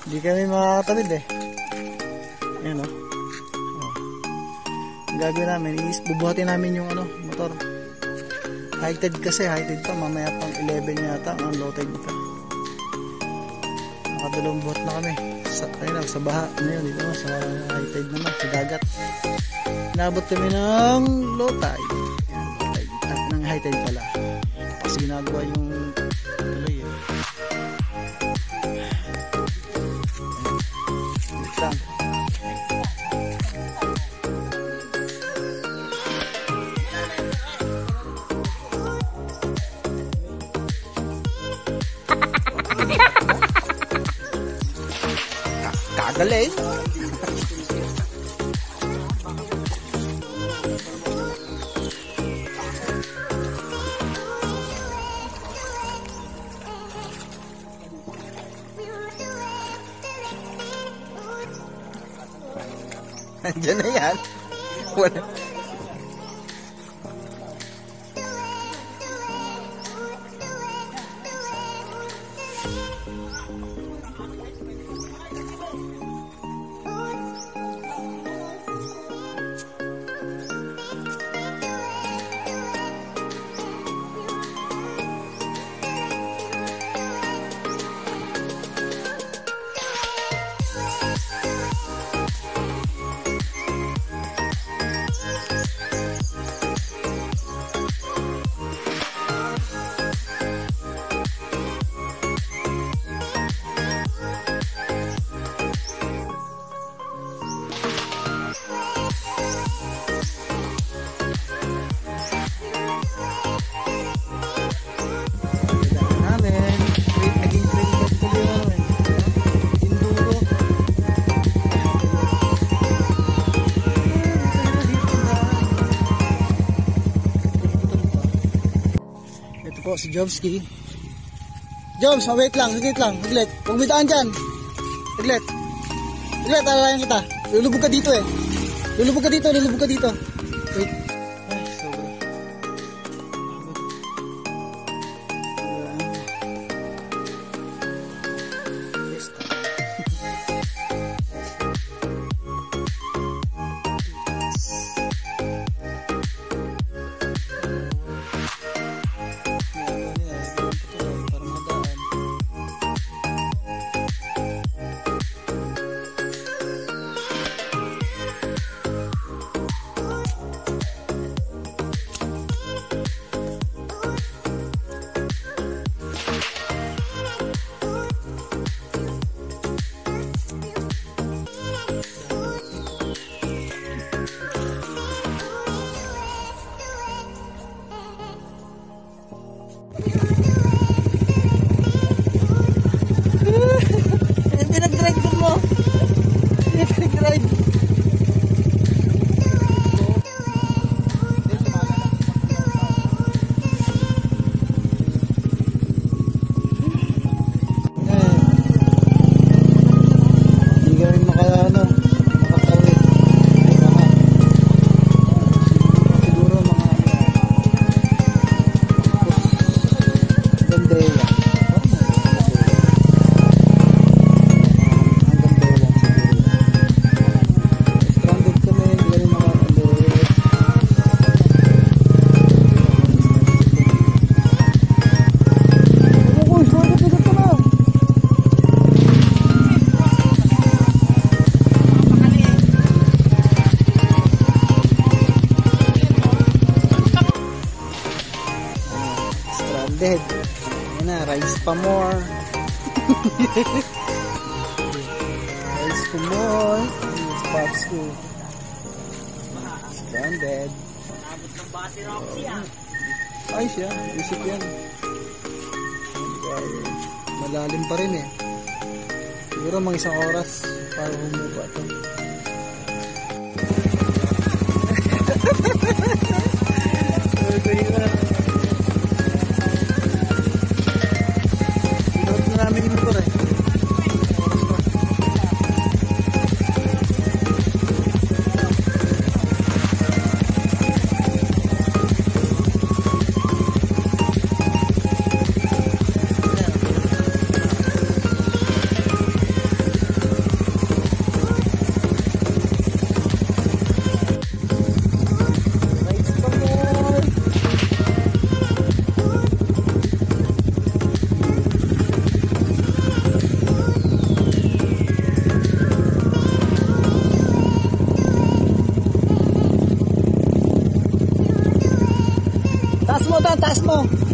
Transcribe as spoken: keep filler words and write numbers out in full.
Hindi kami makakatawid eh. Ayan o. Oh. Ang gagawin namin is bubuhatin namin yung ano, motor. High tide kasi, high tide pa. Mamaya pang eleven yata ang low tide pa. Nakadalawang buhat na kami. Sa, ayun, sa baha. Ngayon dito sa high tide naman, sa dagat. Inabot kami ng low tide. Ayan, low tide. At ng high tide pala. Kasi ginagawa yung tuloy eh. Lang. Kagaling. Andiyan na yan. Wala. Si Jobski. Jobs, wait lang, saglit lang, saglit. Huwag bitaan dyan. Saglit. Saglit, alalayan kita. Lulubog ka dito eh. Lulubog ka dito, lulubog ka dito. Wait. Ay, sobra. Dead. Ayan na, rice pa more. Rice pa more. It's pops ko. Stranded. Nabot ng base Roxy ah. Ay siya, isip yan. Malalim pa rin eh. Siguro mga isang oras para humupa ito. Taas mo.